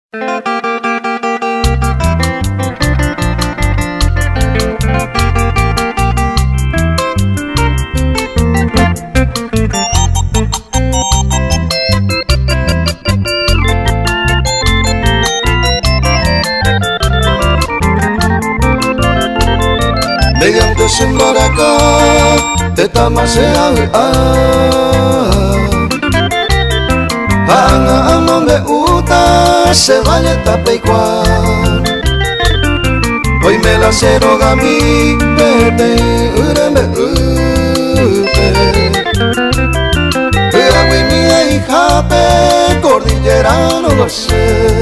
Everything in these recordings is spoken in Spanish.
Mediante sembaraka teta masea hanga amambe uta se vaya tapeikwa hoy me la cero gami bebe urembe ute agui mi jape cordillera no lo sé.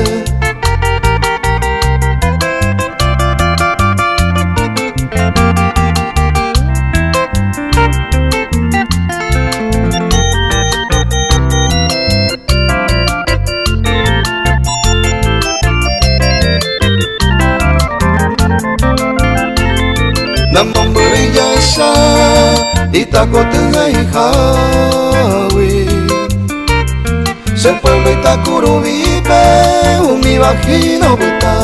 Namong berjasa di tako tengah Hawi, sepueblo Itakuru vive umi vagina buta,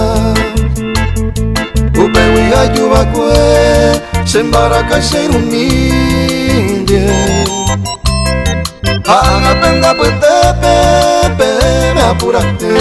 upewi ayuba kue sembaraka ser humilde, hanga penda petepe me apurate.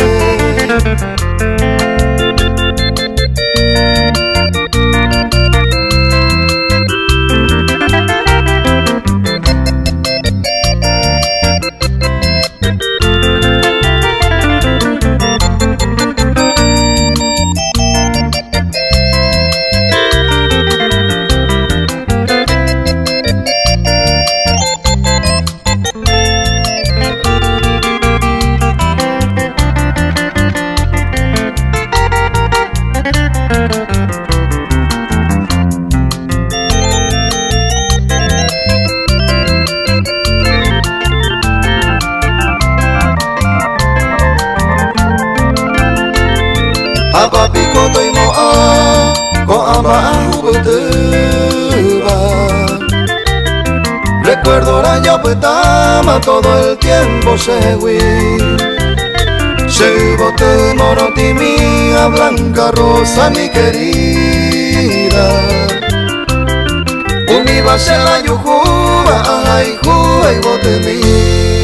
Papi koto imoa ko ama ubuteba. Recuerdo la yapetama todo el tiempo segui. Se bote moroti mía blanca rosa mi querida. Umi va a ser la yujuba ay juba y bote mía.